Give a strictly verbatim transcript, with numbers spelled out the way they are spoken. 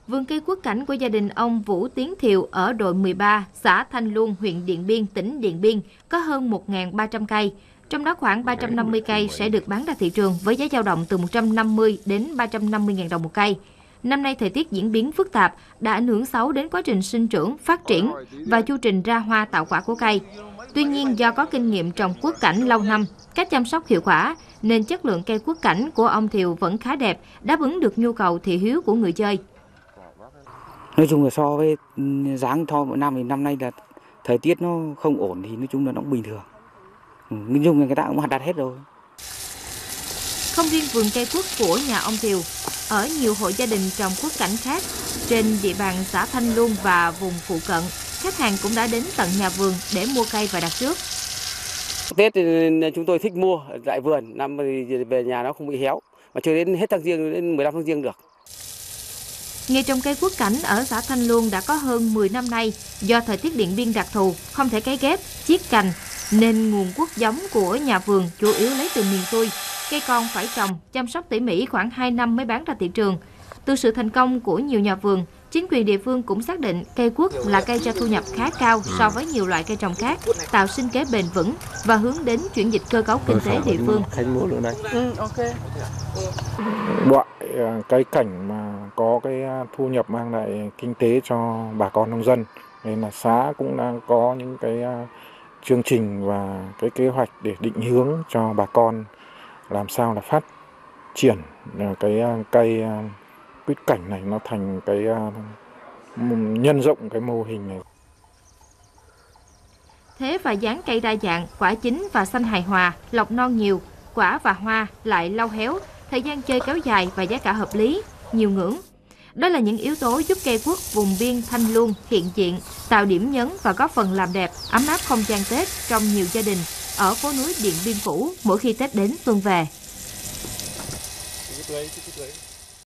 Vườn cây quất cảnh của gia đình ông Vũ Tiến Thiệu ở đội mười ba, xã Thanh Luông, huyện Điện Biên, tỉnh Điện Biên có hơn một nghìn ba trăm cây. Trong đó khoảng ba trăm năm mươi cây sẽ được bán ra thị trường với giá dao động từ một trăm năm mươi đến ba trăm năm mươi nghìn đồng một cây. Năm nay thời tiết diễn biến phức tạp đã ảnh hưởng xấu đến quá trình sinh trưởng, phát triển và chu trình ra hoa tạo quả của cây. Tuy nhiên do có kinh nghiệm trồng quất cảnh lâu năm, cách chăm sóc hiệu quả nên chất lượng cây quất cảnh của ông Thiệu vẫn khá đẹp, đáp ứng được nhu cầu thị hiếu của người chơi. Nói chung là so với dáng tho mỗi năm thì năm nay là thời tiết nó không ổn thì nói chung là nó cũng bình thường. Nói chung là người ta cũng đặt hết rồi. Không riêng vườn cây quất của nhà ông Thiệu, ở nhiều hộ gia đình trồng quất cảnh khác trên địa bàn xã Thanh Luông và vùng phụ cận, khách hàng cũng đã đến tận nhà vườn để mua cây và đặt trước. Tết thì chúng tôi thích mua tại vườn, năm thì về nhà nó không bị héo, mà chơi đến hết tháng Giêng, đến mười lăm tháng Giêng được. Nghề trồng cây quất cảnh ở xã Thanh Luông đã có hơn mười năm nay. Do thời tiết Điện Biên đặc thù, không thể cấy ghép, chiết cành, nên nguồn quất giống của nhà vườn chủ yếu lấy từ miền xuôi. Cây con phải trồng, chăm sóc tỉ mỉ khoảng hai năm mới bán ra thị trường. Từ sự thành công của nhiều nhà vườn, chính quyền địa phương cũng xác định cây quất là cây cho thu nhập khá cao so với nhiều loại cây trồng khác, tạo sinh kế bền vững và hướng đến chuyển dịch cơ cấu kinh tế địa phương. Loại cây cảnh mà có cái thu nhập mang lại kinh tế cho bà con nông dân, nên là xã cũng đang có những cái chương trình và cái kế hoạch để định hướng cho bà con làm sao là phát triển cái cây quýt cảnh này nó thành cái nhân rộng cái mô hình này. Thế và dáng cây đa dạng, quả chín và xanh hài hòa, lọc non nhiều, quả và hoa lại lau héo, thời gian chơi kéo dài và giá cả hợp lý, nhiều ngưỡng. Đó là những yếu tố giúp cây quất vùng biên Thanh Luông hiện diện, tạo điểm nhấn và góp phần làm đẹp, ấm áp không gian Tết trong nhiều gia đình ở phố núi Điện Biên cũ mỗi khi Tết đến xuân về.